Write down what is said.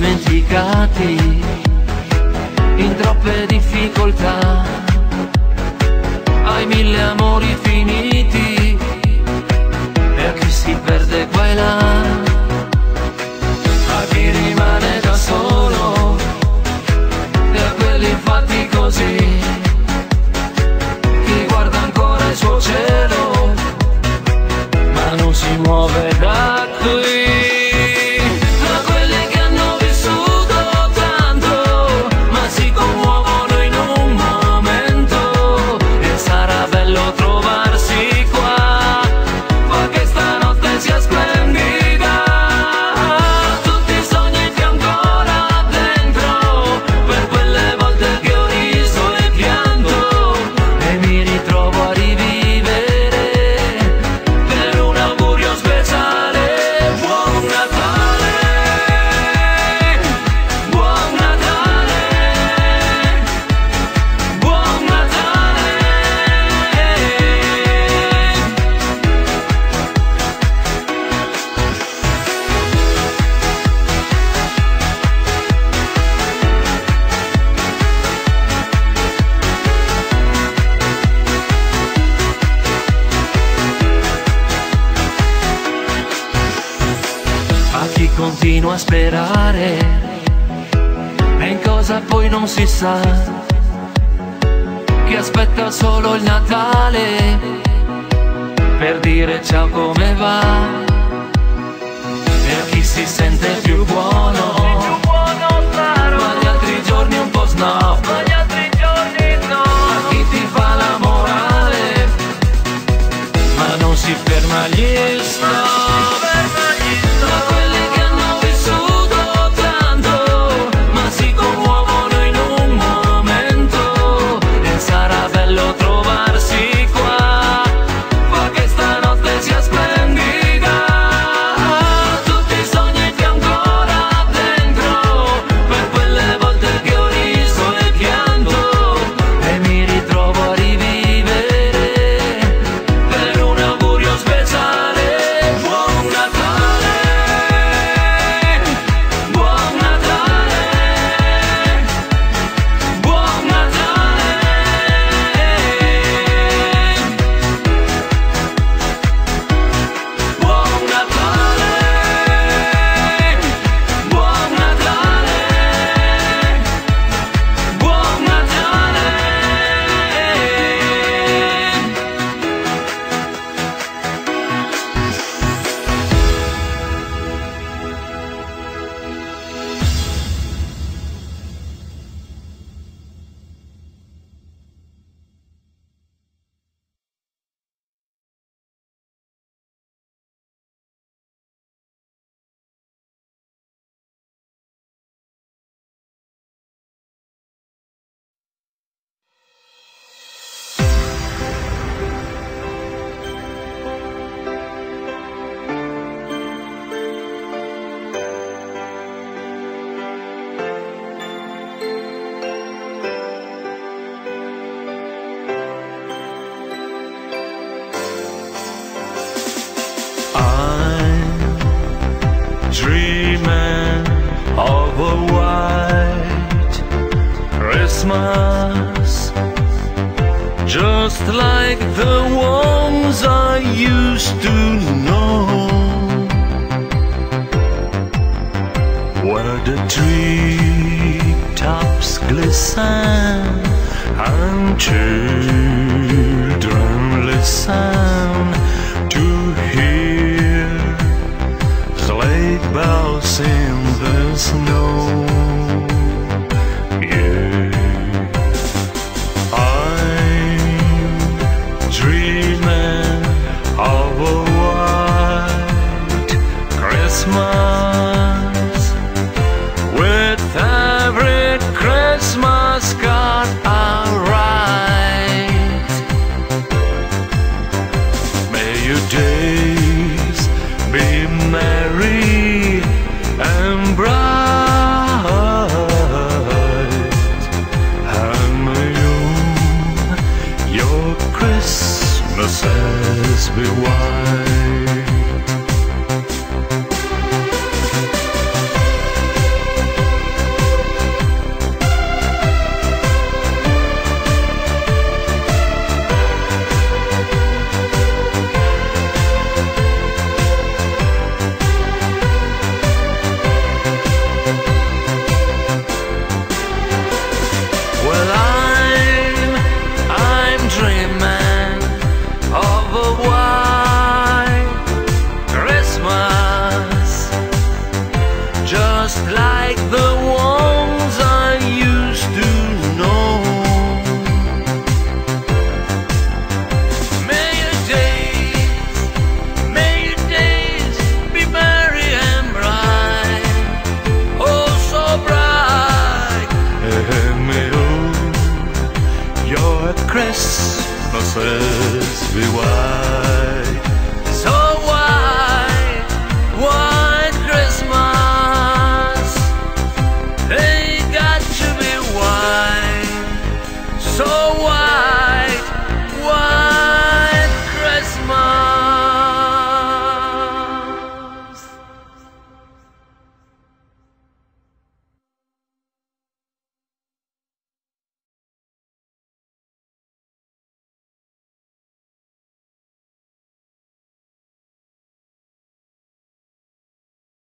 dimenticati in troppe difficoltà. Hai mille amori finiti e a chi si perde qua e là, a chi rimane da solo e a quelli fatti così, chi guarda ancora il suo cielo ma non si muove da qui. Continua a sperare e in cosa poi non si sa, chi aspetta solo il Natale per dire ciao come va, e a chi si sente più buono ma gli altri giorni un po' snob, a chi ti fa la morale ma non si ferma agli snob. Dreaming of a white Christmas, just like the ones I used to know, where the treetops glisten and children listen to hear sleigh bells in the snow. Yeah, I'm dreaming of a white Christmas, with every Christmas card I write. May your days be merry and bright, and may your Christmases be white. like the ones I used to know. May your days be merry and bright, oh so bright. And may all your Christmases be white. So white, white Christmas, they got to be white, so white.